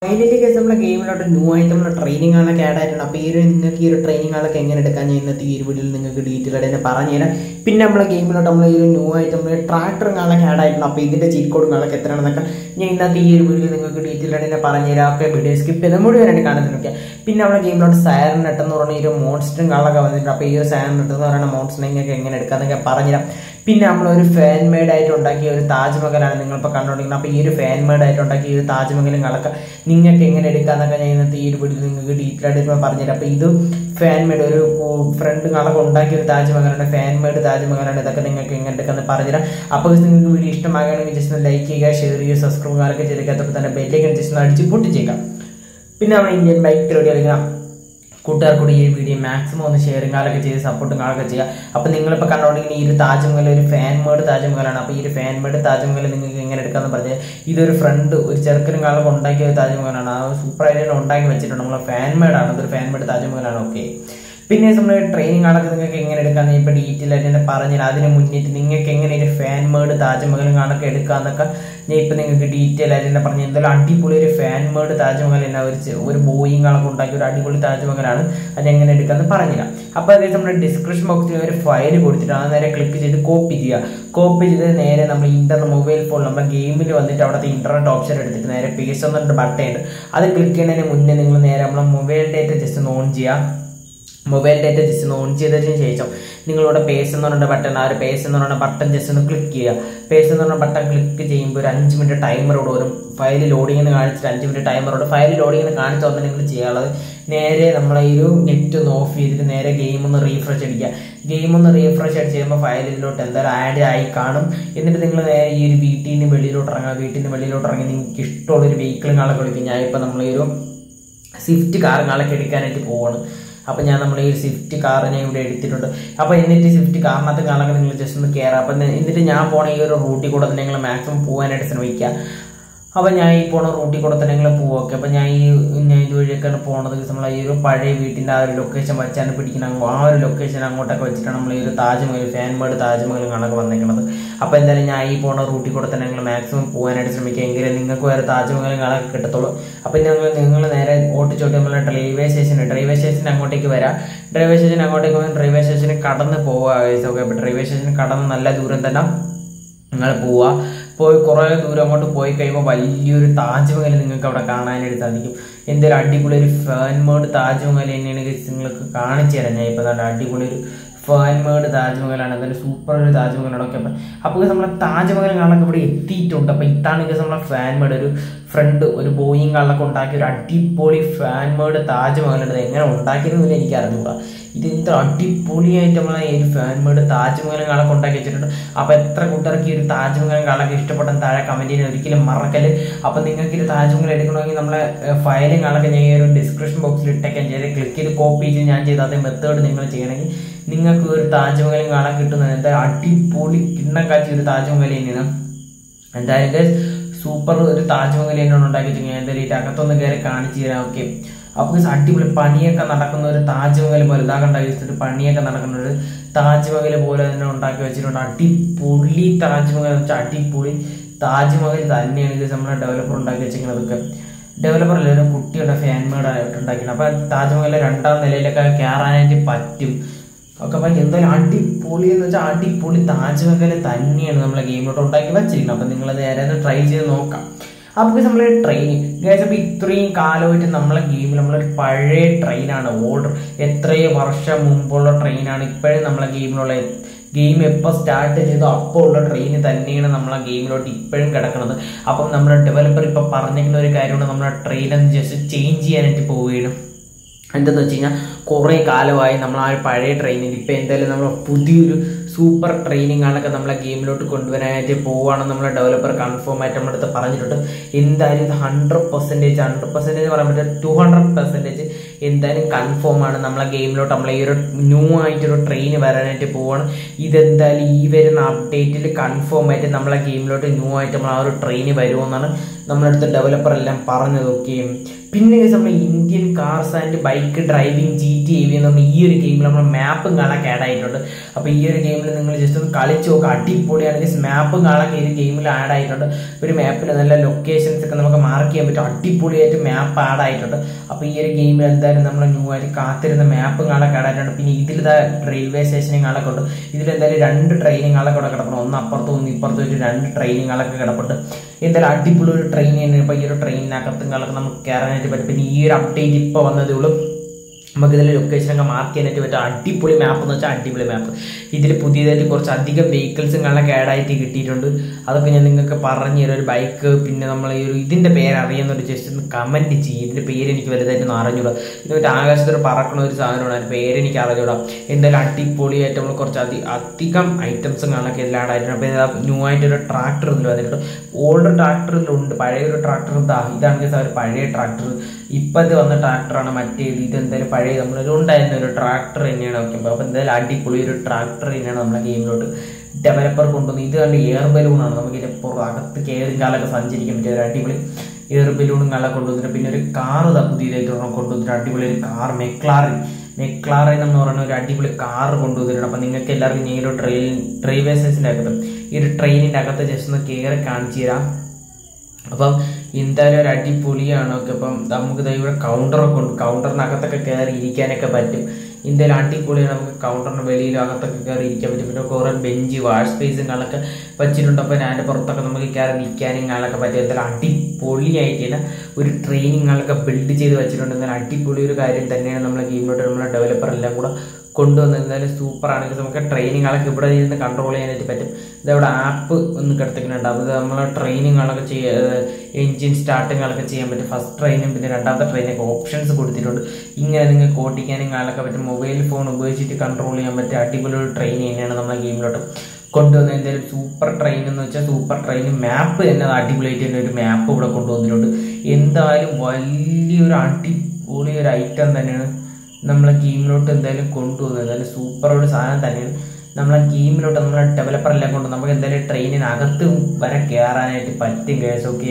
അതിൻ്റെ കേസ് നമ്മളെ ഗെയിമിലോട്ട് ന്യൂ ആയിട്ട് നമ്മൾ ട്രെയിനിങ് ആളൊക്കെ ആഡ് ആയിട്ടുണ്ട്. അപ്പോൾ നിങ്ങൾക്ക് ഈ ഒരു ട്രെയിനിങ് ആളൊക്കെ എങ്ങനെ എടുക്കാൻ ഇന്നത്തെ ഈ ഒരു വീഡിയോയിൽ നിങ്ങൾക്ക് ഡീറ്റെയിൽ ആയിട്ട് തന്നെ പറഞ്ഞുതരാം. പിന്നെ നമ്മളെ ഗെയിമിലോട്ട് നമ്മൾ ഈ ഒരു ന്യൂ ആയിട്ട് നമ്മൾ ട്രാക്ടറും ആളൊക്കെ ആഡ് ആയിട്ടുണ്ട്. അപ്പോൾ ഇതിൻ്റെ ചീറ്റ് കോഡും ആളൊക്കെ എത്രയാണെന്നൊക്കെ ഞാൻ ഇന്നത്തെ ഈ ഒരു വീഡിയോയിൽ നിങ്ങൾക്ക് ഡീറ്റെയിൽ ആയിട്ട് തന്നെ പറഞ്ഞുതരാം. ഒക്കെ വീഡിയോ സ്കിപ്പ് ചെയ്ത് മുഴുവനായിട്ട് കാണുന്നുണ്ട്. പിന്നെ നമ്മളെ ഗെയിമിലോട്ട് സയർ നെട്ട് എന്ന് പറഞ്ഞ ഈ ഒരു മോൺസ്റ്ററും ആളൊക്കെ വന്നിട്ടുണ്ട്. അപ്പോൾ ഈ ഒരു സയർ നെട്ട് എന്ന് പറയുന്ന മോൺസ്റ്ററിനെ നിങ്ങൾക്ക് എങ്ങനെ എടുക്കാമെന്നൊക്കെ പറഞ്ഞുതരാം. പിന്നെ നമ്മളൊരു ഫാൻ മെയ്ഡ് ആയിട്ട് ഉണ്ടാക്കിയ ഒരു താജ്മഹലാണ് നിങ്ങളിപ്പോൾ കണ്ടുകൊണ്ടിരിക്കുന്നത്. അപ്പോൾ ഈ ഒരു ഫാൻ മെയ്ഡ് ആയിട്ട് ഉണ്ടാക്കിയ ഈ ഒരു താജ്മഹലുകളൊക്കെ നിങ്ങൾക്ക് എങ്ങനെ എടുക്കാമെന്നൊക്കെ ഞാൻ ഇന്നത്തെ ഈ ഒരു വീഡിയോയിൽ നിങ്ങൾക്ക് ഡീറ്റെയിൽ ആയിട്ട് പറഞ്ഞുതരാം. അപ്പോൾ ഇത് ഫാൻ മെയ്ഡ് ഒരു ഫ്രണ്ടുകളൊക്കെ ഉണ്ടാക്കിയ ഒരു താജ്മഹലാണ്, ഫാൻ മെയ്ഡ് താജ്മഹലാണ്. ഇതൊക്കെ നിങ്ങൾക്ക് എങ്ങനെ എടുക്കാമെന്ന് പറഞ്ഞുതരാം. അപ്പോൾ നിങ്ങൾക്ക് വീഡിയോ ഇഷ്ടമാകുകയാണെങ്കിൽ ജസ്റ്റ് ഒന്ന് ലൈക്ക് ചെയ്യുക, ഷെയർ ചെയ്യുക, സബ്സ്ക്രൈബ് ചെയ്യാനൊക്കെ ചെയ്തേക്കാത്തപ്പോൾ തന്നെ ബെല്ലേക്ക് ജസ്റ്റ് ഒന്ന് അടിച്ച് പൊട്ടിച്ചേക്കാം. പിന്നെ നമ്മൾ ഇന്ത്യൻ ബൈക്ക് പരിപാടി കളിക്കണം. കൂട്ടുകാർക്കൂടി ഈ വീഡിയോ മാക്സിമം ഒന്ന് ഷെയറിങ് കാലൊക്കെ ചെയ്ത് സപ്പോർട്ടും കാലൊക്കെ ചെയ്യുക. അപ്പോൾ നിങ്ങളിപ്പോൾ കണ്ടുകൊണ്ടിരിക്കുന്ന ഈ ഒരു താജ്മഹൽ ഒരു ഫാൻ മേഡ് താജ്മഹലാണ്. അപ്പോൾ ഈ ഒരു ഫാൻ മേഡ് താജ്മഹൽ നിങ്ങൾക്ക് എങ്ങനെ എടുക്കാമെന്ന് പറഞ്ഞാൽ ഇതൊരു ഫ്രണ്ട് ഒരു ചെറുക്കനും കാലൊക്കെ ഉണ്ടാക്കിയ ഒരു താജ്മഹലാണ്. ആ സൂപ്പറായിട്ട് ഉണ്ടാക്കി വെച്ചിട്ടുണ്ട്. നമ്മൾ ഫാൻ മേഡാണ്, ഇതൊരു ഫാൻ മേഡ് താജ്മഹലാണ്. ഓക്കെ, പിന്നെ നമ്മൾ ട്രെയിനിങ് ആളൊക്കെ നിങ്ങൾക്ക് എങ്ങനെ എടുക്കാമെന്ന് ഇപ്പോൾ ഡീറ്റെയിൽ ആയിട്ട് തന്നെ പറഞ്ഞില്ല. അതിന് മുന്നിട്ട് നിങ്ങൾക്ക് എങ്ങനെ ഒരു ഫാൻ മേഡ് താജ്മഹലും കാണൊക്കെ എടുക്കാമെന്നൊക്കെ ഞാൻ ഇപ്പം നിങ്ങൾക്ക് ഡീറ്റെയിൽ ആയിട്ട് തന്നെ പറഞ്ഞു. എന്തായാലും അടിപൊളി ഒരു ഫാൻ മേഡ് താജ്മഹൽ തന്നെ ഒരു ബോയിങ് ആളൊക്കെ ഉണ്ടാക്കിയ ഒരു അടിപൊളി താജ്മഹലാണ്. അതെങ്ങനെ എടുക്കാമെന്ന് പറഞ്ഞില്ല. അപ്പോൾ അതായത് നമ്മുടെ ഡിസ്ക്രിപ്ഷൻ ബോക്സിൽ ഒരു ഫയൽ കൊടുത്തിട്ട് അത് നേരെ ക്ലിക്ക് ചെയ്ത് കോപ്പി ചെയ്യുക. കോപ്പി ചെയ്ത് നേരെ നമ്മൾ മൊബൈൽ ഫോൺ നമ്മുടെ ഗെയിമിൽ വന്നിട്ട് അവിടുത്തെ ഇന്റർനെറ്റ് ഓപ്ഷൻ എടുത്തിട്ട് നേരെ പേസ്റ്റ് എന്നിട്ട് ബട്ടൺ ഉണ്ട്. അത് ക്ലിക്ക് ചെയ്യുന്നതിന് മുന്നേ നിങ്ങൾ നേരെ നമ്മളെ മൊബൈൽ ഡേറ്റ ജസ്റ്റ് ഒന്ന് ഓൺ ചെയ്യുക. മൊബൈൽ ഡേറ്റ ജസ്റ്റ് ഒന്ന് ഓൺ ചെയ്തതിന് ശേഷം നിങ്ങളുടെ പേസ് എന്ന് പറഞ്ഞ ബട്ടൺ, ആ ഒരു പേസ് എന്ന് പറഞ്ഞ ബട്ടൺ ജസ്റ്റ് ഒന്ന് ക്ലിക്ക് ചെയ്യുക. പേസ് എന്ന് പറഞ്ഞ ബട്ടൺ ക്ലിക്ക് ചെയ്യുമ്പോൾ ഒരു 5 മിനിറ്റ് ടൈമറോട് വരും. ഫയൽ ലോഡിങ്ങിന് കാണിച്ചിട്ട് 5 മിനിറ്റ് ടൈമറോട് ഫയൽ ലോഡിങ്ങിന് കാണിച്ചു വന്നാൽ നിങ്ങൾ ചെയ്യാനുള്ളത് നേരെ നമ്മളെ ഈ ഒരു നെറ്റ് ഒന്ന് ഓഫ് ചെയ്തിട്ട് നേരെ ഗെയിം ഒന്ന് റീഫ്രഷ് അടിക്കുക. ഗെയിം ഒന്ന് റീഫ്രഷ് അടിച്ച് ചെയ്യുമ്പോൾ ഫയലിലോട്ട് എന്തായാലും ആഡ് ആയി കാണും. എന്നിട്ട് നിങ്ങൾ നേരെ ഈ ഒരു വീട്ടിൽ നിന്ന് വെളിയിലോട്ട് ഇറങ്ങുക. വീട്ടിൽ നിന്ന് വെളിയിലോട്ട് ഇറങ്ങി നിങ്ങൾക്ക് ഇഷ്ടമുള്ളൊരു വെഹിക്കിളും കാണാൻ കളിക്കും. ഞാൻ ഇപ്പോൾ നമ്മൾ ഈ ഒരു സ്വിഫ്റ്റ് കാറും കാണൊക്കെ എടുക്കാനായിട്ട് പോവാണ്. അപ്പോൾ ഞാൻ നമ്മൾ ഈ സ്വിഫ്റ്റ് കാറിനെ ഇവിടെ എടുത്തിട്ടുണ്ട്. അപ്പോൾ എന്നിട്ട് സ്വിഫ്റ്റ് കാറിനകത്ത് കാണാൻ നിങ്ങൾ ജസ്റ്റ് ഒന്ന് കയറുക. അപ്പം എന്നിട്ട് ഞാൻ പോണ ഈ ഒരു റൂട്ടിൽ കൂടെ തന്നെ നിങ്ങൾ മാക്സിമം പോകാനായിട്ട് ശ്രമിക്കുക. അപ്പോൾ ഞാൻ ഈ പോണ റൂട്ടിൽ കൂടെ തന്നെ നിങ്ങൾ പോവുക. അപ്പോൾ ഞാൻ ഇതുവഴിയൊക്കെയാണ് പോണത്. നമ്മൾ ഈ ഒരു പഴയ വീട്ടിൻ്റെ ആ ഒരു ലൊക്കേഷൻ വെച്ചാണ് പിടിക്കുന്നത്. ആ ഒരു ലൊക്കേഷൻ അങ്ങോട്ടൊക്കെ വെച്ചിട്ടാണ് നമ്മൾ ഈ ഒരു താജ്മഹൽ ഫാൻ മേഡ് താജ്മഹൽ കാണൊക്കെ വന്നിരിക്കുന്നത്. അപ്പോൾ എന്തായാലും ഞാൻ ഈ പോണ റൂട്ടിൽ കൂടെ തന്നെ നിങ്ങൾ മാക്സിമം പോകാനായിട്ട് ശ്രമിക്കുക. എങ്കിലും നിങ്ങൾക്ക് വേറെ താജ്മഹൽ കാണൊക്കെ കിട്ടത്തുള്ളൂ. അപ്പോൾ നിങ്ങൾ നേരെ ഓട്ടിച്ചോട്ടി നമ്മൾ റെയിൽവേ സ്റ്റേഷൻ അങ്ങോട്ടേക്ക് വരാം. റെയിൽവേ സ്റ്റേഷൻ അങ്ങോട്ടേക്ക് വന്ന് റെയിൽവേ സ്റ്റേഷനിൽ കടന്ന് പോവുക. ഓക്കെ, അപ്പോൾ റെയിൽവേ സ്റ്റേഷനിൽ കടന്ന് നല്ല ദൂരം തന്നെ നിങ്ങൾ പോവുക. പോയി കുറേ ദൂരം അങ്ങോട്ട് പോയി കഴിയുമ്പോൾ വലിയൊരു താജ്മഹൽ നിങ്ങൾക്ക് അവിടെ കാണാനായിട്ട് സാധിക്കും. എന്തൊരു അടിപൊളി ഒരു ഫാൻ മേഡ് താജ്മഹൽ തന്നെയാണ് നിങ്ങൾക്ക് കാണിച്ചു തരാം. ഞാൻ ഇപ്പോൾ നല്ല അടിപൊളി ഒരു ഫാൻ മേഡ് താജ്മഹലാണ്. എന്തായാലും സൂപ്പർ ഒരു താജ്മഹലാണ്. ഓക്കെ, അപ്പോൾ നമ്മളെ താജ്മഹൽ കാണൊക്കെ ഇവിടെ എത്തിയിട്ടുണ്ട്. അപ്പോൾ ഇതാണ് നമ്മളെ ഫാൻ മേഡ് ഒരു ഫ്രണ്ട് ഒരു ബോയിങ് കാണൊക്കെ ഉണ്ടാക്കിയ ഒരു അടിപൊളി ഫാൻ മേഡ് താജ്മഹലുണ്ട്. എങ്ങനെ ഉണ്ടാക്കിയതെന്നില്ല എനിക്ക് അറിഞ്ഞുകൂടാ. ഇത് ഇത്ര അടിപൊളിയായിട്ട് നമ്മളെ ഈ ഒരു ഫാൻ മേഡ് താജ്മഹലും കാണൊക്കെ ഉണ്ടാക്കി വെച്ചിട്ടുണ്ട്. അപ്പോൾ എത്ര കൂട്ടുകാർക്ക് ഈ ഒരു താജ്മഹലും കാണൊക്കെ ഇഷ്ടപ്പെട്ടെന്ന് താഴെ കമൻറ്റ് ചെയ്യാൻ ഒരിക്കലും മറക്കല്. അപ്പോൾ നിങ്ങൾക്ക് ഒരു താജ്മഹൽ എടുക്കണമെങ്കിൽ നമ്മളെ ഫയലും കാണൊക്കെ ഞാൻ ഈ ഒരു ഡിസ്ക്രിപ്ഷൻ ബോക്സിൽ ഇട്ടേക്കാൻ ചെയ്ത് ക്ലിക്ക് ചെയ്ത് കോപ്പി ചെയ്ത് ഞാൻ ചെയ്ത അതേ മെത്തേഡ് നിങ്ങൾ ചെയ്യണമെങ്കിൽ നിങ്ങൾക്ക് ഒരു താജ്മഹലും കാണാൻ കിട്ടുന്നത്. എന്തായാലും അടിപൊളി കിണ്ണം കാച്ചി ഒരു താജ്മഹൽ തന്നെയാണ്. എന്തായാലും സൂപ്പർ ഒരു താജ്മഹൽ തന്നെയാണ് ഉണ്ടാക്കി വെച്ചിരിക്കുന്നത്. എന്തായാലും ഇതിൻ്റെ അകത്തൊന്ന് കയറി കാണിച്ചു തരാം. ഓക്കെ, അപ്പോൾ അടിപൊളി പണിയൊക്കെ നടക്കുന്ന ഒരു താജ്മഹൽ പോലെ ഇതാകെ ഉണ്ടാക്കി വെച്ചിട്ട് പണിയൊക്കെ നടക്കുന്ന ഒരു താജ്മഹൽ പോലെ തന്നെ ഉണ്ടാക്കി വെച്ചിട്ടുണ്ട്. അടിപൊളി താജ്മഹൽ എന്ന് വെച്ചാൽ അടിപൊളി താജ്മഹൽ തന്നെയാണ് ഇത് നമ്മളെ ഡെവലപ്പർ ഉണ്ടാക്കി വെച്ചിരിക്കുന്നതൊക്കെ. ഡെവലപ്പറല്ല, ഒരു കുട്ടിയുടെ ഫാൻ മേഡ് ആയിട്ട് ഉണ്ടാക്കിയത്. അപ്പോൾ താജ്മഹലിലെ 2ാം നിലയിലൊക്കെ കയറാനായിട്ട് പറ്റും. ഒക്കെ അപ്പം എന്തായാലും അടിപൊളി എന്ന് വെച്ചാൽ അടിപൊളി താജ്മഹൽ തന്നെയാണ് നമ്മളെ ഗെയിമിലോട്ട് ഉണ്ടാക്കി വെച്ചിരിക്കുന്നത്. അപ്പം നിങ്ങൾ നേരെ ട്രൈ ചെയ്ത് നോക്കാം. അപ്പോൾ നമ്മളെ ട്രെയിൻ അപ്പോൾ ഇത്രയും കാലമായിട്ട് നമ്മളെ ഗെയിമിൽ നമ്മളൊരു പഴയ ട്രെയിനാണ് ഓൾഡർ എത്രയോ വർഷം മുമ്പുള്ള ട്രെയിനാണ് ഇപ്പോഴും നമ്മളെ ഗെയിം എപ്പോൾ സ്റ്റാർട്ട് ചെയ്തോ അപ്പോൾ ഉള്ള ട്രെയിൻ തന്നെയാണ് നമ്മളെ ഗെയിമിലോട്ട് ഇപ്പോഴും കിടക്കുന്നത്. അപ്പം നമ്മുടെ ഡെവലപ്പർ ഇപ്പോൾ പറഞ്ഞിരിക്കുന്ന ഒരു കാര്യമാണ് നമ്മളെ ട്രെയിൻ ഒന്ന് ജസ്റ്റ് ചേഞ്ച് ചെയ്യാനായിട്ട് പോവുകയാണ്. എന്താണെന്ന് വെച്ച് കഴിഞ്ഞാൽ കുറേ കാലമായി നമ്മൾ ആ ഒരു പഴയ ട്രെയിനിൽ ഇപ്പോൾ എന്തായാലും നമ്മൾ പുതിയൊരു സൂപ്പർ ട്രെയിനിങ് ആണൊക്കെ നമ്മളെ ഗെയിമിലോട്ട് കൊണ്ടുവരാനായിട്ട് പോവുകയാണെന്ന് നമ്മളെ ഡെവലപ്പർ കൺഫേം ആയിട്ട് നമ്മുടെ അടുത്ത് പറഞ്ഞിട്ടുണ്ട്. എന്തായാലും ഇത് 100% പറയാൻ പറ്റില്ല, 200% എന്തായാലും കൺഫേം ആണ്. നമ്മളെ ഗെയിമിലോട്ട് നമ്മളെ ഈ ഒരു ന്യൂ ആയിട്ടൊരു ട്രെയിൻ വരാനായിട്ട് പോവുകയാണ്. ഇതെന്തായാലും ഈ വരുന്ന അപ്ഡേറ്റിൽ കൺഫേം ആയിട്ട് നമ്മളെ ഗെയിമിലോട്ട് ന്യൂ ആയിട്ട് നമ്മൾ ആ ഒരു ട്രെയിൻ വരുമെന്നാണ് നമ്മളടുത്ത് ഡെവലപ്പർ എല്ലാം പറഞ്ഞത്. ഓക്കെ, പിന്നെ നമ്മൾ Indian cars and bike driving GTA എന്ന് പറഞ്ഞ ഈ ഒരു ഗെയിമിൽ നമ്മൾ മാപ്പും കാണാൻ ആഡ് ആയിട്ടുണ്ട്. അപ്പോൾ ഈ ഒരു ഗെയിമിൽ നിങ്ങൾ ജസ്റ്റ് ഒന്ന് കളിച്ച് നോക്കുക, അടിപൊളിയാണെങ്കിൽ മാപ്പും കാണാൻ ഈ ഒരു ഗെയിമിൽ ആഡ് ആയിട്ടുണ്ട്. ഒരു മാപ്പിൽ നല്ല ലൊക്കേഷൻസ് ഒക്കെ നമുക്ക് മാർക്ക് ചെയ്യാൻ പറ്റും, അടിപൊളിയായിട്ട് മാപ്പ് ആഡ് ആയിട്ടുണ്ട്. അപ്പോൾ ഈ ഒരു ഗെയിമിൽ എന്തായാലും നമ്മൾ ന്യൂ ആയിട്ട് കാത്തിരുന്ന മാപ്പും കാണാൻ ആഡ് ആയിട്ടുണ്ട്. പിന്നെ ഇതിൽ റെയിൽവേ സ്റ്റേഷനും കാണൊക്കെ ഉണ്ട്. ഇതിലെന്തായാലും 2 ട്രെയിനുകളൊക്കെ ഇവിടെ കിടക്കണം, ഒന്ന് അപ്പുറത്തും ഒന്ന് ഇപ്പുറത്തും ഒരു 2 ട്രെയിനുകളൊക്കെ കിടപ്പുണ്ട്. എന്തായാലും അടിപൊളി ഒരു ട്രെയിൻ തന്നെയാണ്. ഇപ്പോൾ ഈ ഒരു ട്രെയിനിനകത്തും കാലൊക്കെ നമുക്ക് കയറാനായിട്ട് പറ്റും. പിന്നെ ഈ ഒരു അപ്ഡേറ്റ് ഇപ്പോൾ വന്നതേ ഉള്ളൂ, നമുക്ക് ഇതിൽ ലൊക്കേഷനൊക്കെ മാർക്ക് ചെയ്യാനായിട്ട് പറ്റും. അടിപൊളി മാപ്പ് എന്ന് വെച്ചാൽ അടിപൊളി മാപ്പ്. ഇതിൽ പുതിയതായിട്ട് കുറച്ച് അധികം വെഹിക്കിൾസും കാണാൻ ആഡായിട്ട് കിട്ടിയിട്ടുണ്ട്. അതൊക്കെ ഞാൻ നിങ്ങൾക്ക് പറഞ്ഞു തരാം. ഒരു ബൈക്ക്, പിന്നെ നമ്മൾ ഈ ഒരു ഇതിൻ്റെ പേരറിയുന്നൊരു ജസ്റ്റ് ഒന്ന് കമൻറ്റ് ചെയ്യും. ഇതിൻ്റെ പേര് എനിക്ക് വലുതായിട്ടൊന്നും അറിഞ്ഞൂടാ. ഇത് മറ്റേ ആകാശത്തിൽ പറക്കണ ഒരു സാധനമാണ്, അതിൻ്റെ പേരെനിക്ക് അറിഞ്ഞൂടാ. എന്തായാലും അടിപൊളിയായിട്ട് നമ്മൾ കുറച്ച് അധികം ഐറ്റംസും കാണാനൊക്കെ എല്ലാം ആഡായിട്ടുണ്ട്. അപ്പോൾ ഇതാ ന്യൂ ആയിട്ടൊരു ട്രാക്ടർ ഇതിൽ വന്നിട്ടുണ്ട്. ഓൾഡ് ട്രാക്ടറിലുണ്ട്, പഴയൊരു ട്രാക്ടർ ഇതാണെങ്കിൽ ഒരു പഴയ ട്രാക്ടർ. ഇപ്പോഴത്തെ വന്ന ട്രാക്ടറാണ് മറ്റേത്. ഇതെന്തായാലും പഴയ നമ്മളിലുണ്ടായിരുന്ന ഒരു ട്രാക്ടർ തന്നെയാണ് നോക്കുമ്പോൾ. അപ്പോൾ എന്തായാലും അടിപൊളി ഒരു ട്രാക്ടർ തന്നെയാണ് നമ്മളെ ഗെയിമിലോട്ട് ഡെവലപ്പർ കൊണ്ടുവന്നത്. ഇത് കണ്ട് എയർ ബലൂണാണ്, നമുക്ക് ഇതിൻ്റെ അകത്ത് കയറി കാലൊക്കെ സഞ്ചരിക്കാൻ പറ്റിയ ഒരു അടിപൊളി എയർ ബലൂണും കാലം കൊണ്ടുവന്നിട്ട്. പിന്നെ ഒരു കാർ പുതിയതായിട്ട് കൊണ്ടുവന്നിട്ട് അടിപൊളി ഒരു കാർ മെക്ലാറിൻ എന്ന് പറയുന്ന ഒരു അടിപൊളി കാർ കൊണ്ടുവന്നിട്ടുണ്ട്. അപ്പം നിങ്ങൾക്ക് എല്ലാവർക്കും ഈ ഒരു റെയിൽവേ സ്റ്റേഷൻ്റെ അകത്ത് ഈ ഒരു ട്രെയിനിൻ്റെ അകത്ത് ജസ്റ്റ് ഒന്ന് കയറി കാണിച്ചു തരാം. അപ്പം എന്തായാലും ഒരു അടിപൊളിയാണ്. ഒക്കെ അപ്പം നമുക്ക് ഇവിടെ കൗണ്ടറൊക്കെ ഉണ്ട്, കൗണ്ടറിനകത്തൊക്കെ കയറി ഇരിക്കാനൊക്കെ പറ്റും. എന്തായാലും അടിപൊളിയാണ്, നമുക്ക് കൗണ്ടറിന് വെളിയിലും അകത്തൊക്കെ കയറി ഇരിക്കാൻ പറ്റും. പിന്നെ കുറേ ബെഞ്ച് വാഷ് സ്പേസും കാണൊക്കെ വെച്ചിട്ടുണ്ട്. അപ്പോൾ അതിൻ്റെ പുറത്തൊക്കെ നമുക്ക് കയറി നിൽക്കാനും കാണൊക്കെ പറ്റും. എന്തായാലും അടിപൊളിയായിട്ട് ഒരു ട്രെയിനിങ്ങുകളൊക്കെ ബിൽഡ് ചെയ്ത് വെച്ചിട്ടുണ്ട്. എന്തായാലും അടിപൊളി ഒരു കാര്യം തന്നെയാണ് നമ്മളെ ഗെയിമിലോട്ട് നമ്മളെ ഡെവലപ്പർ എല്ലാം കൂടെ കൊണ്ടുവന്ന്. എന്തായാലും സൂപ്പർ ആണെങ്കിൽ നമുക്ക് ട്രെയിനിങ്ങുകളൊക്കെ ഇവിടെ ഇരുന്ന് കൺട്രോൾ ചെയ്യാനായിട്ട് പറ്റും. ഇതവിടെ ആപ്പ് ഒന്ന് കിടത്തിക്കുന്നുണ്ട്, അത് നമ്മളെ ട്രെയിനിങ്ങുകളൊക്കെ എൻജിൻ സ്റ്റാർട്ടിങ്ങുകളൊക്കെ ചെയ്യാൻ പറ്റും. ഫസ്റ്റ് ട്രെയിനും പിന്നെ രണ്ടാമത്തെ ട്രെയിനൊക്കെ ഓപ്ഷൻസ് കൊടുത്തിട്ടുണ്ട്. ഇങ്ങനെ നിങ്ങൾക്ക് ഓട്ടിക്കാനും കാണൊക്കെ പറ്റും. മൊബൈൽ ഫോൺ ഉപയോഗിച്ചിട്ട് കൺട്രോൾ ചെയ്യാൻ പറ്റിയ അടിപൊളി ഒരു ട്രെയിൻ തന്നെയാണ് നമ്മളെ ഗെയിമിലോട്ട് കൊണ്ടുവന്നത്. എന്തായാലും സൂപ്പർ ട്രെയിൻ എന്ന് വെച്ചാൽ സൂപ്പർ ട്രെയിൻ. മാപ്പ് തന്നെ അടിപൊളിയായിട്ട് തന്നെ ഒരു മാപ്പ് ഇവിടെ കൊണ്ടുവന്നിട്ടുണ്ട്. എന്തായാലും വലിയൊരു അടിപൊളി ഒരു ഐറ്റം തന്നെയാണ് നമ്മളെ ഗെയിമിലോട്ട് എന്തായാലും കൊണ്ടുവന്നത്. എന്തായാലും സൂപ്പർ ഒരു സാധനം തന്നെയാണ് നമ്മളെ ഗെയിമിലോട്ട് നമ്മളെ ഡെവലപ്പറെല്ലാം കൊണ്ട് നമുക്ക് എന്തായാലും ട്രെയിനിനകത്ത് വരെ കയറാനായിട്ട് പറ്റും കേസ്. ഓക്കെ,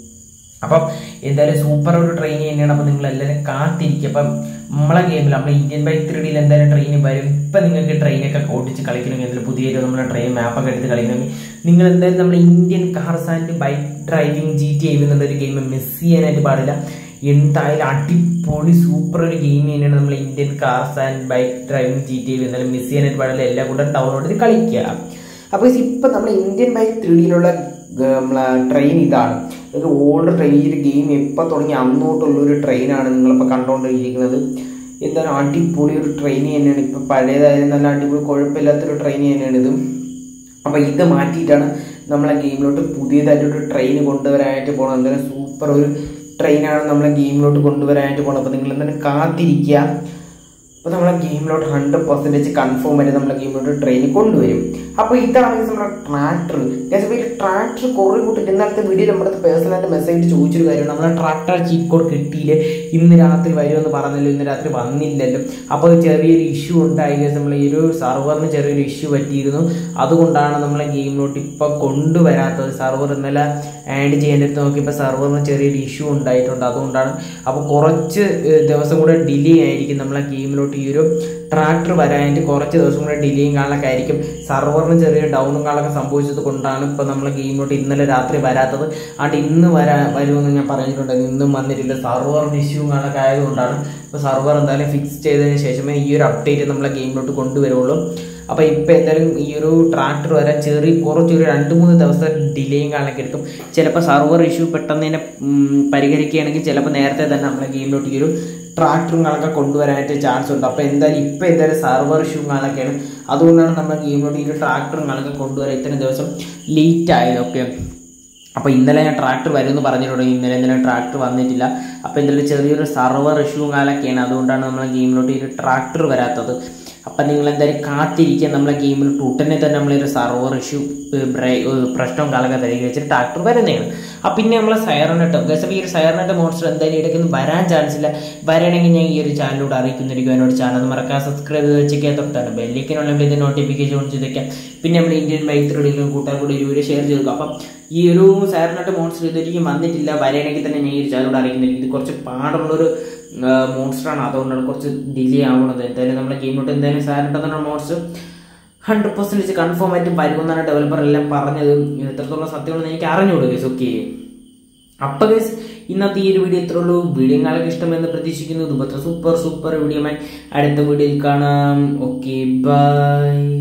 അപ്പം എന്തായാലും സൂപ്പർ ഒരു ട്രെയിൻ തന്നെയാണ്. അപ്പം നിങ്ങളെല്ലാവരും കാത്തിരിക്കും. അപ്പം നമ്മളെ ഗെയിമിൽ നമ്മളെ ഇന്ത്യൻ ബൈക്ക് 3Dയിൽ എന്തായാലും ട്രെയിൻ വരും. ഇപ്പം നിങ്ങൾക്ക് ട്രെയിനൊക്കെ ഓടിച്ച് കളിക്കണമെങ്കിൽ എന്തായാലും പുതിയൊരു നമ്മളെ ട്രെയിൻ മാപ്പൊക്കെ എടുത്ത് കളിക്കണമെങ്കിൽ നിങ്ങൾ എന്തായാലും നമ്മുടെ Indian cars and bike driving GTA എന്നുള്ളൊരു ഗെയിം മിസ് ചെയ്യാനായിട്ട് പാടില്ല. എന്തായാലും അടിപൊളി സൂപ്പർ ഒരു ഗെയിം തന്നെയാണ് നമ്മൾ Indian cars and bike driving GTA. എന്തായാലും മിസ് ചെയ്യാനായിട്ട് പാടില്ല, എല്ലാം കൂടെ ഡൗൺലോഡ് ചെയ്ത് കളിക്കുക. അപ്പോൾ ഇപ്പം നമ്മൾ ഇന്ത്യൻ ബൈക്ക് 3Dയിലുള്ള നമ്മളെ ട്രെയിൻ ഇതാണ്, ഒരു ഓൾഡ് ട്രെയിൻ. ഈ ഒരു ഗെയിം എപ്പോൾ തുടങ്ങി അന്നോട്ടുള്ളൊരു ട്രെയിനാണ് നിങ്ങളിപ്പോൾ കണ്ടുകൊണ്ടിരിക്കുന്നത്. എന്തായാലും അടിപൊളി ഒരു ട്രെയിൻ തന്നെയാണ്. ഇപ്പം പഴയതായാലും നല്ല അടിപൊളി കുഴപ്പമില്ലാത്തൊരു ട്രെയിൻ തന്നെയാണ് ഇത്. അപ്പോൾ ഇത് മാറ്റിയിട്ടാണ് നമ്മളെ ഗെയിമിലോട്ട് പുതിയതായിട്ടൊരു ട്രെയിൻ കൊണ്ടുവരാനായിട്ട് പോകണം. എന്തായാലും സൂപ്പർ ഒരു ട്രെയിനാണ് നമ്മളെ ഗെയിമിലോട്ട് കൊണ്ടുവരാനായിട്ട് പോകണം. അപ്പോൾ നിങ്ങൾ എന്തായാലും കാത്തിരിക്കുക. അപ്പോൾ നമ്മളെ ഗെയിമിലോട്ട് 100% കൺഫേം ആയിട്ട് നമ്മളെ ഗെയിമിലോട്ട് ട്രെയിൻ കൊണ്ടുവരും. അപ്പോൾ ഇതാണ് നമ്മുടെ ട്രാക്ടർ. ഈ ട്രാക്ടർ കുറേ കൂട്ടിട്ട് ഇന്നലത്തെ വീഡിയോയിൽ നമ്മുടെ പേഴ്സണലായിട്ട് മെസ്സേജ് ചോദിച്ചൊരു കാര്യമാണ്, നമ്മളെ ട്രാക്ടർ ചീറ്റ് കോഡ് കിട്ടിയില്ലേ, ഇന്ന് രാത്രി വരുമെന്ന് പറഞ്ഞല്ലോ, ഇന്ന് രാത്രി വന്നില്ലല്ലോ. അപ്പോൾ ചെറിയൊരു ഇഷ്യൂ ഉണ്ടായി. നമ്മൾ ഈ ഒരു സർവറിന് ചെറിയൊരു ഇഷ്യൂ പറ്റിയിരുന്നു. അതുകൊണ്ടാണ് നമ്മളെ ഗെയിമിലോട്ട് ഇപ്പോൾ കൊണ്ടുവരാത്തത്. സർവർ ഇന്നലെ ആഡ് ചെയ്യേണ്ടത് നോക്കിയപ്പോൾ സർവറിന് ചെറിയൊരു ഇഷ്യൂ ഉണ്ടായിട്ടുണ്ട്, അതുകൊണ്ടാണ്. അപ്പോൾ കുറച്ച് ദിവസം കൂടെ ഡിലേ ആയിരിക്കും നമ്മളെ ഗെയിമിലോട്ട് ഈ ഒരു ട്രാക്ടർ വരാനായിട്ട്. കുറച്ച് ദിവസം കൂടെ ഡിലേയും കാണാനൊക്കെ ആയിരിക്കും. സർവറിന് ചെറിയ ഡൗണും കാണൊക്കെ സംഭവിച്ചത് കൊണ്ടാണ് ഇപ്പോൾ നമ്മളെ ഗെയിമിലോട്ട് ഇന്നലെ രാത്രി വരാത്തത്. അതുകൊണ്ട് ഇന്ന് വരുമെന്ന് ഞാൻ പറഞ്ഞിട്ടുണ്ടായിരുന്നു, ഇന്നും വന്നിട്ടില്ല. സർവറിന് ഇഷ്യൂ കാണൊക്കെ ആയതുകൊണ്ടാണ്. ഇപ്പോൾ സർവർ എന്തായാലും ഫിക്സ് ചെയ്തതിന് ശേഷമേ ഈ ഒരു അപ്ഡേറ്റ് നമ്മളെ ഗെയിമിലോട്ട് കൊണ്ടുവരുള്ളൂ. അപ്പോൾ ഇപ്പോൾ എന്തായാലും ഈ ഒരു ട്രാക്ടർ വരാൻ കുറച്ചൊരു 2-3 ദിവസത്തെ ഡിലേയും കാണൊക്കെ എടുക്കും. ചിലപ്പോൾ സർവർ ഇഷ്യൂ പെട്ടെന്ന് തന്നെ പരിഹരിക്കുകയാണെങ്കിൽ ചിലപ്പോൾ നേരത്തെ തന്നെ നമ്മളെ ഗെയിമിലോട്ട് ഈ ഒരു ട്രാക്ടറും കാണൊക്കെ കൊണ്ടുവരാനായിട്ട് ചാൻസ് ഉണ്ട്. അപ്പോൾ എന്തായാലും സർവർ ഇഷ്യൂ കാണൊക്കെയാണ്, അതുകൊണ്ടാണ് നമ്മുടെ ഗെയിമിലോട്ട് ഈ ഒരു ട്രാക്ടറും കാണൊക്കെ കൊണ്ടുവരാൻ ഇത്രയും ദിവസം ലേറ്റ് ആയതൊക്കെ. അപ്പോൾ ഇന്നലെ ഞാൻ ട്രാക്ടർ വരുമെന്ന് പറഞ്ഞിട്ടുണ്ട്, ഇന്നലെ ട്രാക്ടർ വന്നിട്ടില്ല. അപ്പോൾ എന്തായാലും ചെറിയൊരു സർവർ ഇഷ്യൂ കാലൊക്കെയാണ്, അതുകൊണ്ടാണ് നമ്മളെ ഗെയിമിലോട്ട് ഈ ഒരു ട്രാക്ടർ വരാത്തത്. അപ്പം നിങ്ങൾ എന്തായാലും കാത്തിരിക്കുക. നമ്മളെ ഗെയിമിൽ ഉടനെ തന്നെ നമ്മളൊരു സർവർ ഇഷ്യൂ പ്രശ്നവും കാലൊക്കെ പരിഹരിച്ചിട്ട് ട്രാക്ടർ വരുന്നതാണ്. അപ്പം പിന്നെ നമ്മളെ സൈറനെട്ടോ ഗസപ്പ് ഈ ഒരു സൈറനെട്ട് മോൺസ്റ്റർ എന്തായാലും ഇടയ്ക്കൊന്നും വരാൻ ചാൻസ് ഇല്ല. വരണമെങ്കിൽ ഞാൻ ഈ ഒരു ചാനലിലൂടെ അറിയിക്കുന്നതായിരിക്കും. എന്നോട് ചാനൽ മറക്കാൻ സബ്സ്ക്രൈബ് ചെയ്ത് വെച്ചേക്കാൻ തൊട്ടാണ് ബെല്ലിക്കനുള്ള ഇത് നോട്ടിഫിക്കേഷൻ ഓൺ ചെയ്തേക്കാം. പിന്നെ നമ്മൾ ഇന്ത്യൻ ബൈക്ക് 3Dയിലും കൂട്ടുകാർ കൂടി ഒരു ഷെയർ ചെയ്തു. അപ്പം ഈ ഒരു സാരനായിട്ട് മോൺസ്റ്റർ ഇതൊരിക്കും വന്നിട്ടില്ല. വരണമെങ്കിൽ തന്നെ ഞാൻ ഈ ചാനലോട് അറിയിക്കുന്നില്ല. ഇത് കുറച്ച് പാടുള്ളൊരു മോൺസ്റ്ററാണ്, അതുകൊണ്ടാണ് കുറച്ച് ഡിലേ ആവുന്നത്. എന്തായാലും നമ്മുടെ ഗെയിമിലോട്ട് എന്തായാലും സാരനായിട്ട് മോൺസ്റ്റർ 100% കൺഫേം ആയിട്ട് വരുമെന്നാണ് ഡെവലപ്പർ എല്ലാം പറഞ്ഞത്. എത്രത്തോളം സത്യമാണെന്ന് എനിക്ക് അറിഞ്ഞുകൂടുക ഗൈസ്. ഓക്കെ, അപ്പൊ ഗൈസ് ഇന്നത്തെ ഈ ഒരു വീഡിയോ ഇത്രേ ഉള്ളൂ. വീഡിയോ നിങ്ങൾക്ക് ഇഷ്ടമെന്ന് പ്രതീക്ഷിക്കുന്നു. ഇതുപോലത്തെ സൂപ്പർ വീഡിയോമായി അടുത്ത വീഡിയോയിൽ കാണാം. Okay, by.